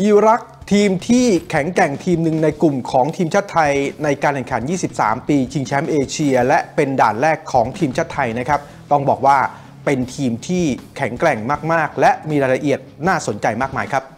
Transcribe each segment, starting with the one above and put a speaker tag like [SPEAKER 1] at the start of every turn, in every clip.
[SPEAKER 1] อิรักทีมที่แข็งแกร่งทีมหนึ่งในกลุ่มของทีมชาติไทยในการแข่งขัน 23 ปีชิงแชมป์เอเชียและเป็นด่านแรกของทีมชาติไทยนะครับต้องบอกว่าเป็นทีมที่แข็งแกร่งมากๆและมีรายละเอียดน่าสนใจมากมายครับ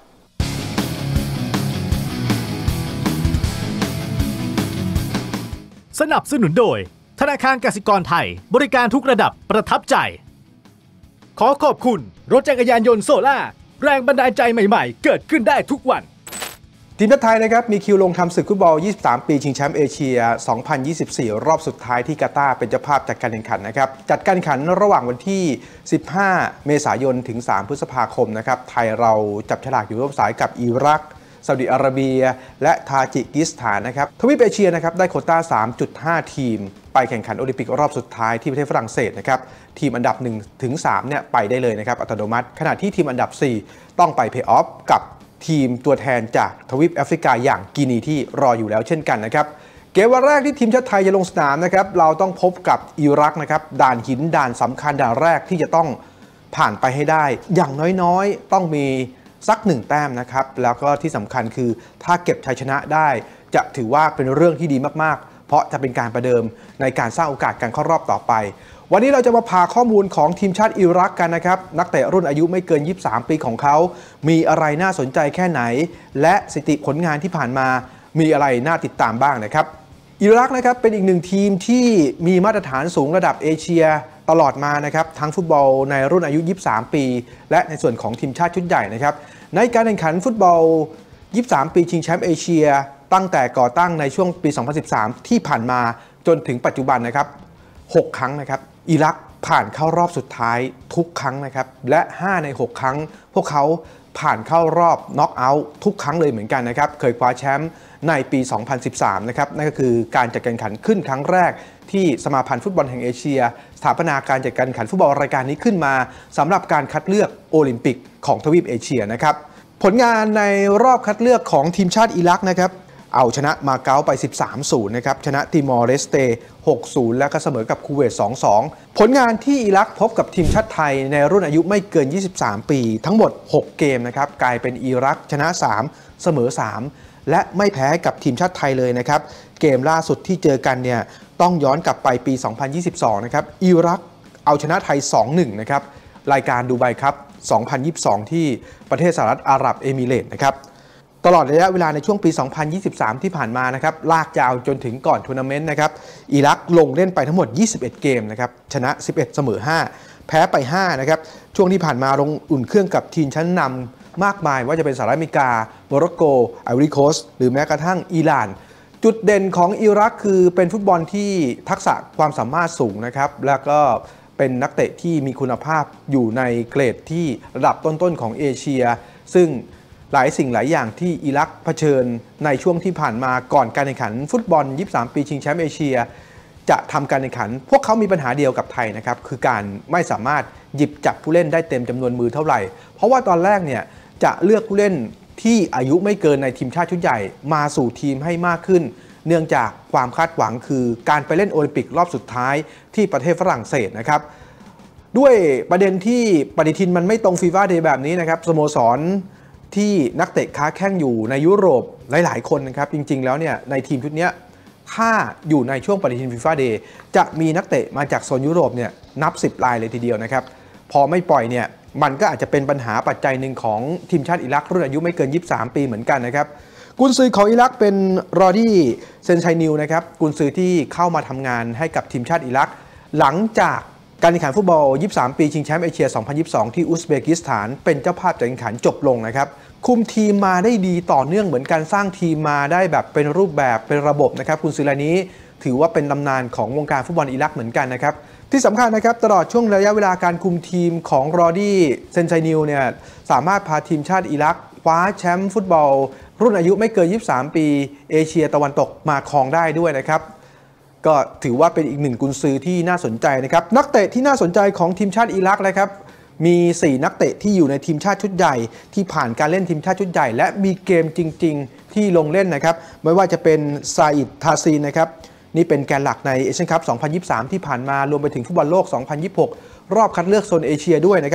[SPEAKER 2] สนับสนุนโดยธนาคารกสิกรไทยบริการทุกระดับประทับใจขอขอบคุณรถจักรยานยนต์โซล่าแรงบันดาลใจใหม่ๆเกิดขึ้นได้ทุกวัน
[SPEAKER 1] ทีมชาติไทยนะครับมีคิวลงทำศึกฟุตบอล 23 ปีชิงแชมป์เอเชีย 2024 รอบสุดท้ายที่กาตาร์เป็นเจ้าภาพจัดการแข่งขันนะครับจัดการแข่งขันระหว่างวันที่ 15 เมษายนถึง 3 พฤษภาคมนะครับไทยเราจับฉลากอยู่ร่วมสายกับอิรักซาอุดิอาระเบียและทาจิกิสถานนะครับทวีปเอเชียนะครับได้โควต้า 3.5 ทีมไปแข่งขันโอลิมปิกรอบสุดท้ายที่ประเทศฝรั่งเศสนะครับทีมอันดับ 1-3 เนี่ยไปได้เลยนะครับอัตโนมัติขณะที่ทีมอันดับ 4 ต้องไปเพลย์ออฟกับทีมตัวแทนจากทวีปแอฟริกาอย่างกินีที่รออยู่แล้วเช่นกันนะครับเกมวันแรกที่ทีมชาติไทยจะลงสนามนะครับเราต้องพบกับอิรักนะครับด่านหินด่านสำคัญด่านแรกที่จะต้องผ่านไปให้ได้อย่างน้อยๆต้องมีสัก1 แต้มนะครับแล้วก็ที่สำคัญคือถ้าเก็บชัยชนะได้จะถือว่าเป็นเรื่องที่ดีมากๆเพราะจะเป็นการประเดิมในการสร้างโอกาสการเข้ารอบต่อไปวันนี้เราจะมาพาข้อมูลของทีมชาติอิรักกันนะครับนักเตะรุ่นอายุไม่เกิน 23 ปีของเขามีอะไรน่าสนใจแค่ไหนและสถิติผลงานที่ผ่านมามีอะไรน่าติดตามบ้างนะครับอิรักนะครับเป็นอีกหนึ่งทีมที่มีมาตรฐานสูงระดับเอเชียตลอดมานะครับทั้งฟุตบอลในรุ่นอายุ 23 ปีและในส่วนของทีมชาติชุดใหญ่นะครับในการแข่งขันฟุตบอล 23 ปีชิงแชมป์เอเชียตั้งแต่ก่อตั้งในช่วงปี 2013 ที่ผ่านมาจนถึงปัจจุบันนะครับ 6 ครั้งนะครับอิรักผ่านเข้ารอบสุดท้ายทุกครั้งนะครับและ5 ใน 6 ครั้งพวกเขาผ่านเข้ารอบน็อกเอาท์ทุกครั้งเลยเหมือนกันนะครับเคยคว้าแชมป์ในปี 2013 นะครับนั่นก็คือการจัดการแข่งขันขึ้นครั้งแรกที่สมาพันธ์ฟุตบอลแห่งเอเชียสถาปนาการจัดการแข่งขันฟุตบอลรายการนี้ขึ้นมาสำหรับการคัดเลือกโอลิมปิกของทวีปเอเชียนะครับผลงานในรอบคัดเลือกของทีมชาติอิรักนะครับเอาชนะมาเก๊าไป 13-0 นะครับชนะติมอร์เลสเต 6-0 และก็เสมอกับคูเวต 2-2 ผลงานที่อิรักพบกับทีมชาติไทยในรุ่นอายุไม่เกิน 23 ปีทั้งหมด 6 เกมนะครับกลายเป็นอิรักชนะ 3 เสมอ 3 และไม่แพ้กับทีมชาติไทยเลยนะครับเกมล่าสุดที่เจอกันเนี่ยต้องย้อนกลับไปปี 2022 นะครับอิรักเอาชนะไทย 2-1 นะครับรายการดูไบครับ 2022 ที่ประเทศสหรัฐอาหรับเอมิเรตส์นะครับตลอดระยะเวลาในช่วงปี 2023 ที่ผ่านมานะครับลากยาวจนถึงก่อนทัวร์นาเมนต์นะครับอิรักลงเล่นไปทั้งหมด 21 เกมนะครับชนะ 11 เสมอ 5 แพ้ไป 5 นะครับช่วงที่ผ่านมาลงอุ่นเครื่องกับทีมชั้นนำมากมายว่าจะเป็นสหรัฐอเมริกาโมร็อกโกไอวอรีโคสต์หรือแม้กระทั่งอิหร่านจุดเด่นของอิรักคือเป็นฟุตบอลที่ทักษะความสามารถสูงนะครับแล้วก็เป็นนักเตะที่มีคุณภาพอยู่ในเกรดที่ระดับต้นๆของเอเชียซึ่งหลายสิ่งหลายอย่างที่อิรักเผชิญในช่วงที่ผ่านมาก่อนการแข่งขันฟุตบอล 23 ปีชิงแชมป์เอเชียจะทำการแข่งขันพวกเขามีปัญหาเดียวกับไทยนะครับคือการไม่สามารถหยิบจับผู้เล่นได้เต็มจำนวนมือเท่าไหร่เพราะว่าตอนแรกเนี่ยจะเลือกผู้เล่นที่อายุไม่เกินในทีมชาติชุดใหญ่มาสู่ทีมให้มากขึ้นเนื่องจากความคาดหวังคือการไปเล่นโอลิมปิกรอบสุดท้ายที่ประเทศฝรั่งเศสนะครับด้วยประเด็นที่ปฏิทินมันไม่ตรงฟีฟ่าเดย์แบบนี้นะครับสโมสรที่นักเตะค้าแข้งอยู่ในยุโรปหลายๆคนนะครับจริงๆแล้วเนี่ยในทีมชุดนี้ถ้าอยู่ในช่วงปฏิทินฟีฟ่าเดย์จะมีนักเตะมาจากโซนยุโรปเนี่ยนับ10 รายเลยทีเดียวนะครับพอไม่ปล่อยเนี่ยมันก็อาจจะเป็นปัญหาปัจจัยหนึ่งของทีมชาติอิรักรุ่นอายุไม่เกิน 23 ปีเหมือนกันนะครับกุนซือของอิรักเป็นรอดี้เซนชัยนิวนะครับกุนซือที่เข้ามาทำงานให้กับทีมชาติอิรักหลังจากการแข่งขันฟุตบอล 23 ปีชิงแชมป์เอเชีย 2022 ที่อุซเบกิสถานเป็นเจ้าภาพจัดแข่งขันจบลงนะครับคุมทีมมาได้ดีต่อเนื่องเหมือนกันสร้างทีมมาได้แบบเป็นรูปแบบเป็นระบบนะครับกุนซือรายนี้ถือว่าเป็นตำนานของวงการฟุตบอลอิรักเหมือนกันนะครับที่สำคัญนะครับตลอดช่วงระยะเวลาการคุมทีมของรอดี้เซนชัยนิวเนี่ยสามารถพาทีมชาติอิรักคว้าแชมป์ฟุตบอลรุ่นอายุไม่เกิน 23 ปีเอเชียตะวันตกมาครองได้ด้วยนะครับก็ถือว่าเป็นอีกหนึ่งกุนซือที่น่าสนใจนะครับนักเตะที่น่าสนใจของทีมชาติอิรักนะครับมี 4 นักเตะที่อยู่ในทีมชาติชุดใหญ่ที่ผ่านการเล่นทีมชาติชุดใหญ่และมีเกมจริงๆที่ลงเล่นนะครับไม่ว่าจะเป็นซาอิดทาซีนนะครับนี่เป็นแกนหลักในเอเชียนคัพ 2023 ที่ผ่านมารวมไปถึงฟุตบอลโลก 2026 รอบคัดเลือกโซนเอเชียด้วยนะครับ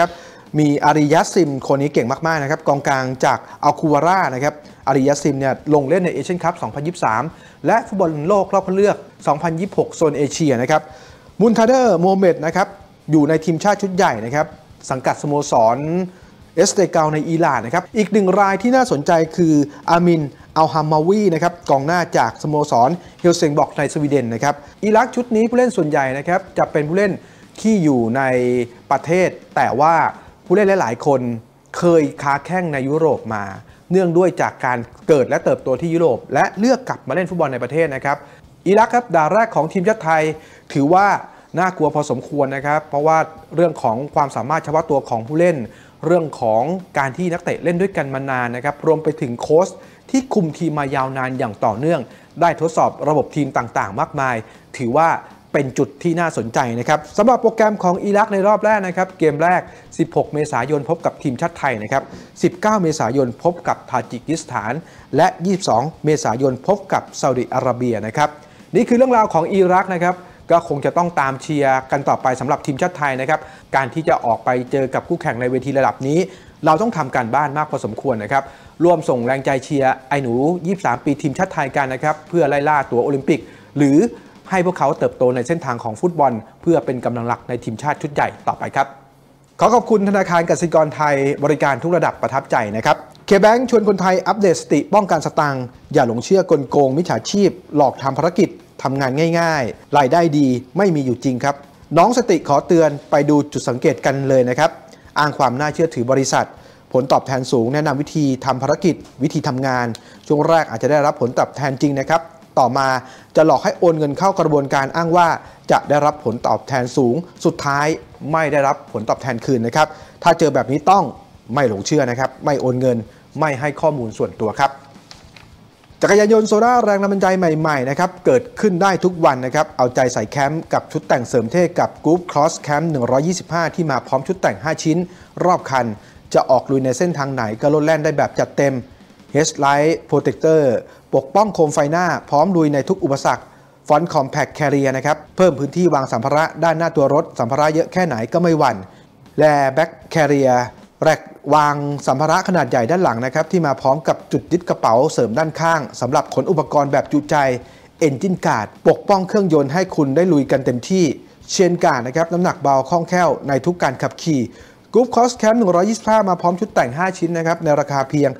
[SPEAKER 1] มีอาริยัสซิมคนนี้เก่งมากๆนะครับกองกลางจากอัลคูวาร่านะครับอาริยัสซิมเนี่ยลงเล่นในเอเชียนคัพ 2023 และฟุตบอลโลกรอบคัดเลือก 2026 โซนเอเชียนะครับมุนทาเดอร์โมฮัมเหม็ดนะครับอยู่ในทีมชาติชุดใหญ่นะครับสังกัดสโมสรเอสเตเกาในอิหร่านนะครับอีกหนึ่งรายที่น่าสนใจคืออามินอัลฮัมมาวีนะครับกองหน้าจากสโมสรเฮลซิงบอร์กในสวีเดนนะครับอิรักชุดนี้ผู้เล่นส่วนใหญ่นะครับจะเป็นผู้เล่นที่อยู่ในประเทศแต่ว่าผู้เล่นหลายๆคนเคยค้าแข้งในยุโรปมาเนื่องด้วยจากการเกิดและเติบโตที่ยุโรปและเลือกกลับมาเล่นฟุตบอลในประเทศนะครับอิรักครับดาวแรกของทีมชาติไทยถือว่าน่ากลัวพอสมควรนะครับเพราะว่าเรื่องของความสามารถเฉพาะตัวของผู้เล่นเรื่องของการที่นักเตะเล่นด้วยกันมานานนะครับรวมไปถึงโค้ชที่คุมทีมมายาวนานอย่างต่อเนื่องได้ทดสอบระบบทีมต่างๆมากมายถือว่าเป็นจุดที่น่าสนใจนะครับสำหรับโปรแกรมของอิรักในรอบแรกนะครับเกมแรก16 เมษายนพบกับทีมชาติไทยนะครับ19 เมษายนพบกับทาจิกิสถานและ22 เมษายนพบกับซาอุดิอาระเบียนะครับนี่คือเรื่องราวของอิรักนะครับก็คงจะต้องตามเชียร์กันต่อไปสำหรับทีมชาติไทยนะครับการที่จะออกไปเจอกับคู่แข่งในเวทีระดับนี้เราต้องทำการบ้านมากพอสมควรนะครับร่วมส่งแรงใจเชียร์ไอ้หนู23 ปีทีมชาติไทยกันนะครับเพื่อไล่ล่าตั๋วโอลิมปิกหรือให้พวกเขาเติบโตในเส้นทางของฟุตบอลเพื่อเป็นกำลังหลักในทีมชาติชุดใหญ่ต่อไปครับขอขอบคุณธนาคารกสิกรไทยบริการทุกระดับประทับใจนะครับเคแบงค์ชวนคนไทยอัปเดตสติป้องกันสตางค์อย่าหลงเชื่อกลโกงมิจฉาชีพหลอกทำภารกิจทำงานง่ายๆรายได้ดีไม่มีอยู่จริงครับน้องสติขอเตือนไปดูจุดสังเกตกันเลยนะครับอ้างความน่าเชื่อถือบริษัทผลตอบแทนสูงแนะนำวิธีทำภารกิจวิธีทำงานช่วงแรกอาจจะได้รับผลตอบแทนจริงนะครับต่อมาจะหลอกให้โอนเงินเข้ากระบวนการอ้างว่าจะได้รับผลตอบแทนสูงสุดท้ายไม่ได้รับผลตอบแทนคืนนะครับถ้าเจอแบบนี้ต้องไม่หลงเชื่อนะครับไม่โอนเงินไม่ให้ข้อมูลส่วนตัวครับจักรยานยนต์โซล่าแรงบันดาลใจใหม่ๆนะครับเกิดขึ้นได้ทุกวันนะครับเอาใจใส่แคมป์กับชุดแต่งเสริมเท่กับกรุ๊ปครอสแคมป์125ที่มาพร้อมชุดแต่ง5ชิ้นรอบคันจะออกลุยในเส้นทางไหนก็โลดแล่นได้แบบจัดเต็ม Headlight Protector ปกป้องโคมไฟหน้าพร้อมลุยในทุกอุปสรรค Front Compact Carrier นะครับเพิ่มพื้นที่วางสัมภาระด้านหน้าตัวรถสัมภาระเยอะแค่ไหนก็ไม่หวั่นและ Back Carrier แรกวางสัมภาระขนาดใหญ่ด้านหลังนะครับที่มาพร้อมกับจุดยึดกระเป๋าเสริมด้านข้างสำหรับขนอุปกรณ์แบบจุใจ Engine Guard ปกป้องเครื่องยนต์ให้คุณได้ลุยกันเต็มที่เชนการ์ดนะครับน้ำหนักเบาคล่องแคล่วในทุกการขับขี่กรุ๊ปคอสแคมป์125มาพร้อมชุดแต่ง5ชิ้นนะครับในราคาเพียง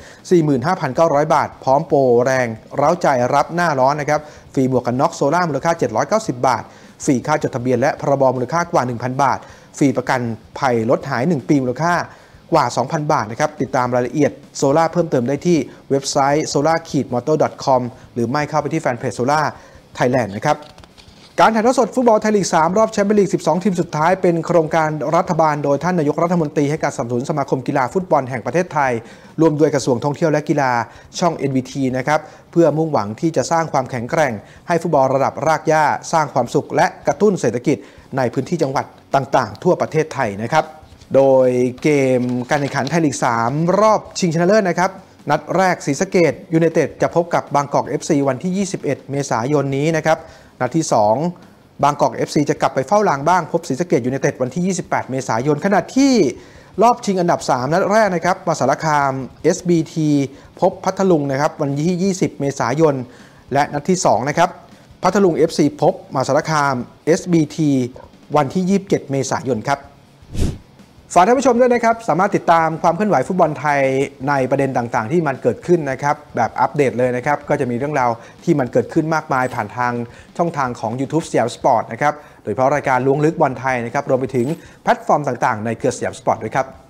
[SPEAKER 1] 45,900 บาทพร้อมโปรแรงเร้าใจรับหน้าร้อนนะครับฟรีหมวกกันน็อกโซล่ามูลค่า790 บาทฟรีค่าจดทะเบียนและพรบมูลค่ากว่า 1,000 บาทฟรีประกันภัยรถหาย1ปีมูลค่ากว่า 2,000 บาทนะครับติดตามรายละเอียดโซล่าเพิ่มเติมได้ที่เว็บไซต์ solar-motor.com หรือไม่เข้าไปที่แฟนเพจโซล่าไทยแลนด์นะครับการถ่ายทอดสดฟุตบอลไทยลีก 3 รอบแชมเปี้ยนลีก 12 ทีมสุดท้ายเป็นโครงการรัฐบาลโดยท่านนายกรัฐมนตรีให้การสนับสนุนสมาคมกีฬาฟุตบอลแห่งประเทศไทยร่วมด้วยกระทรวงท่องเที่ยวและกีฬาช่อง NBT นะครับเพื่อมุ่งหวังที่จะสร้างความแข็งแกร่งให้ฟุตบอลระดับรากหญ้าสร้างความสุขและกระตุ้นเศรษฐกิจในพื้นที่จังหวัดต่างๆทั่วประเทศไทยนะครับโดยเกมการแข่งขันไทยลีก 3 รอบชิงชนะเลิศนะครับนัดแรกศรีสะเกษยูไนเต็ดจะพบกับบางกอก FC วันที่ 21 เมษายนนี้นะครับนัดที่ 2บางกอก FC จะกลับไปเฝ้าลางบ้างพบศรีสะเกษยูไนเต็ดวันที่ 28 เมษายนขณะที่รอบชิงอันดับ 3 นัดแรกนะครับมหาสารคาม SBT พบพัทลุงนะครับวันที่ 20 เมษายนและนัดที่ 2 นะครับพัทลุง FC พบมหาสารคาม SBT วันที่ 27 เมษายนครับฝากท่านผู้ชมด้วยนะครับสามารถติดตามความเคลื่อนไหวฟุตบอลไทยในประเด็นต่างๆที่มันเกิดขึ้นนะครับแบบอัปเดตเลยนะครับก็จะมีเรื่องราวที่มันเกิดขึ้นมากมายผ่านทางช่องทางของ YouTube สยามสปอร์ตนะครับโดยเฉพาะรายการล้วงลึกบอลไทยนะครับรวมไปถึงแพลตฟอร์มต่างๆในเครือสยามสปอร์ตด้วยครับ